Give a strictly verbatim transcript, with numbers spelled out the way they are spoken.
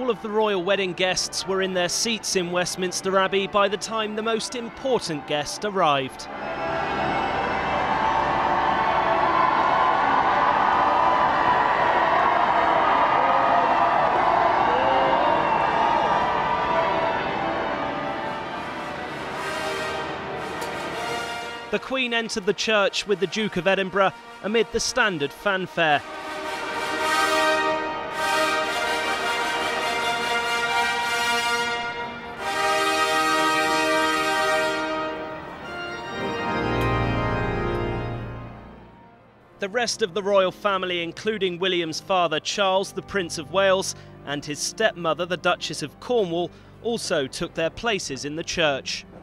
All of the royal wedding guests were in their seats in Westminster Abbey by the time the most important guest arrived. The Queen entered the church with the Duke of Edinburgh amid the standard fanfare. The rest of the royal family, including William's father Charles, the Prince of Wales, and his stepmother, the Duchess of Cornwall, also took their places in the church.